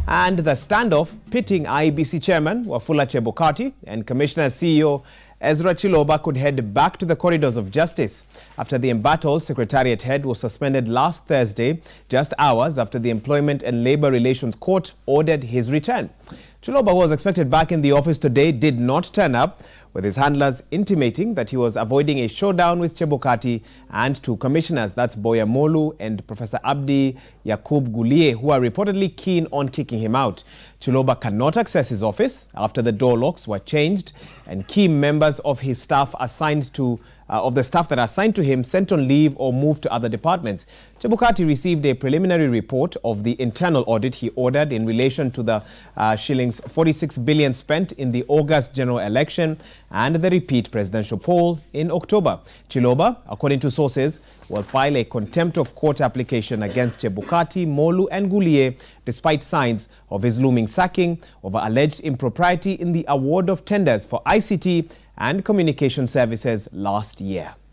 And the standoff pitting IEBC Chairman Wafula Chebukati and Commissioner CEO Chiloba could head back to the corridors of justice after the embattled Secretariat head was suspended last Thursday, just hours after the Employment and Labour Relations Court ordered his return. Chiloba, who was expected back in the office today, did not turn up, with his handlers intimating that he was avoiding a showdown with Chebukati and two commissioners, that's Boya Molu and Professor Abdi Yakub Gulie, who are reportedly keen on kicking him out. Chiloba cannot access his office after the door locks were changed and key members of his staff the staff that are assigned to him sent on leave or moved to other departments. Chebukati received a preliminary report of the internal audit he ordered in relation to the shillings 46 billion spent in the August general election and the repeat presidential poll in October. Chiloba, according to sources, will file a contempt of court application against Chebukati, Molu and Gulie, despite signs of his looming sacking over alleged impropriety in the award of tenders for ICT and communication services last year.